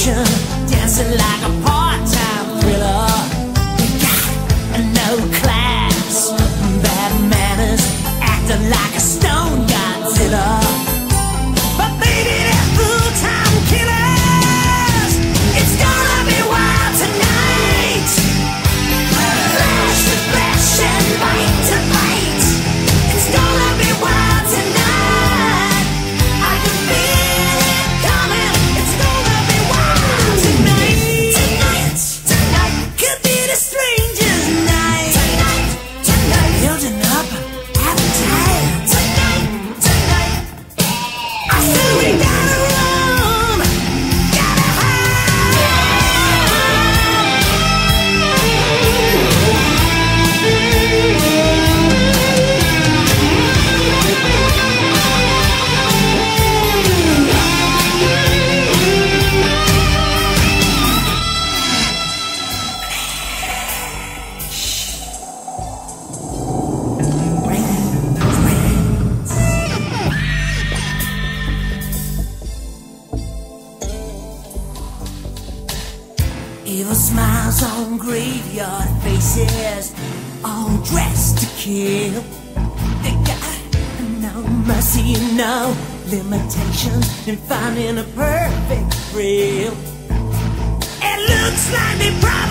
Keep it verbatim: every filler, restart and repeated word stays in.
station, dancing like a part-time thriller. You got no class, bad manners, acting like a stone Godzilla. But baby, they're full-time killers. It's gonna be wild tonight. Flash to flash and bite to bite. It's gonna be wild tonight. I can feel it coming. It's gonna be wild tonight. Tonight, tonight could be the strangest night. Tonight, tonight, building up appetite. Tonight, tonight, I said we gotta run, gotta hide. Evil smiles on graveyard faces, all dressed to kill. They got no mercy, no limitations in finding a perfect thrill. It looks like they probably